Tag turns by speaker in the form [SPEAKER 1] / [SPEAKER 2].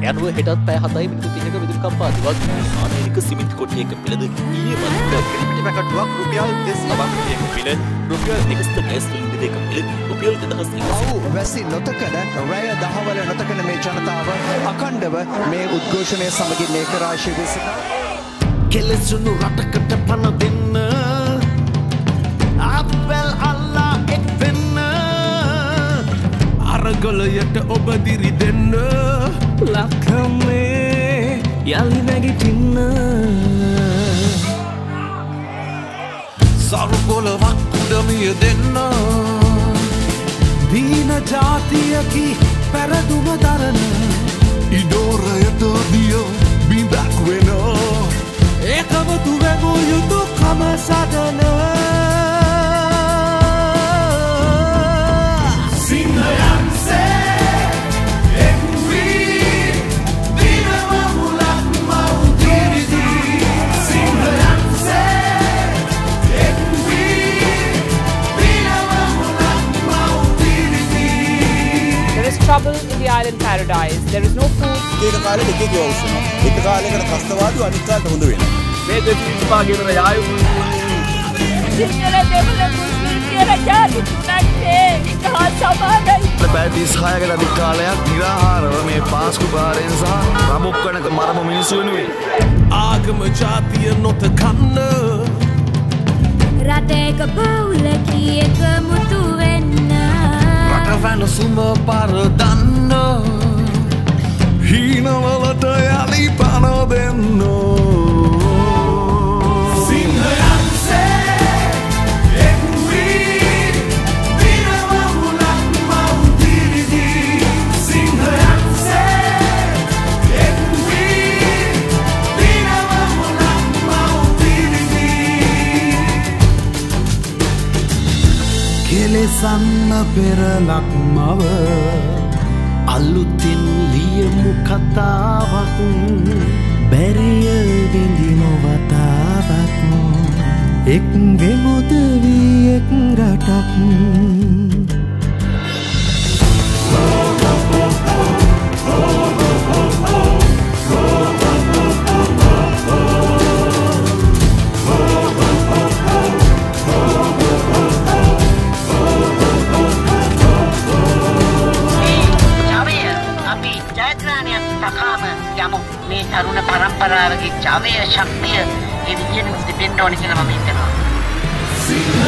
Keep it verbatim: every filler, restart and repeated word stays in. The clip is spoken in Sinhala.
[SPEAKER 1] යනුව හෙටත් පැය හතයි මිනිත්තු තිහක විදුලි කම්පා දිවක් ආනයනික සිමෙන්ති කොට්ටියක මිලද ඊයේ මන්ද කිරිපිටි පැකටුවක් රුපියල් දෙකක මිල රුපියල් එකසිය දෙක මිල රුපියල් දෙදහස් එකසිය
[SPEAKER 2] වැසි නොතකන රැය දහවල නොතකන මේ ජනතාව අඛණ්ඩව මේ උද්ඝෝෂණය සමගින් ඒකරාශී වී සිටිනවා.
[SPEAKER 3] කෙලෙසුණු රටකට පණ දෙන්න අපල් අල්ලා එක් වෙන්න අරගලයට ඔබ දිරි දෙන්න ලක්කමේ යලි නැගිටින්න සරුකොලවක් උඩමිය දෙන්න දීන ජාතියකි පැරදුම දරන ඉඩෝරයට දිය බිඳක් වෙන ඒකමතු වෙමු යුතුකම සදන සිංහයන්සේ එක්වී දිනව මුලක් මවුතිරිදී සිංහයන්සේ එක්වී දිනව මුලක් මවුතිරිදී.
[SPEAKER 4] There is trouble in the island paradise. There is no food.
[SPEAKER 5] ඒක කාලේ දෙකේ ගවුසුනා. එක කාලයකට ත්‍රස්තවාදී අනිත් කාලට හොඳ වෙනවා.
[SPEAKER 1] මේ දෙපිට පාගෙන යායු
[SPEAKER 4] සිංහල දෙමළ මුස්ලිම් කියලා ජාති තුනක් එකහා සමානයි.
[SPEAKER 3] පැටිස් හයකට අධික කාලයක් නිරාහාරව මේ පාස්කු භාරයෙන් සහ රමුක්කනක මරම මිනිස්සු වෙනුවෙන් ආගම ජාතිය නොතකන්න
[SPEAKER 6] රටේක පවුලකී එකමුතු වෙන්න
[SPEAKER 3] රට වෙනසුම පරදන්න හීනවලට යලි පන දෙන්න කෙලෙසන්න පෙරලක් මව අලුතින් ලියමු කතාවක් බැරිය විඳිනු වතාවක් එක් වෙමුද වී එක් රටක්
[SPEAKER 7] මේ තරුණ පරම්පරාවගේ ජවය ශක්තිය ඒ විදිහටම තිබෙන්න ඕනේ කියලා මම හිතනවා.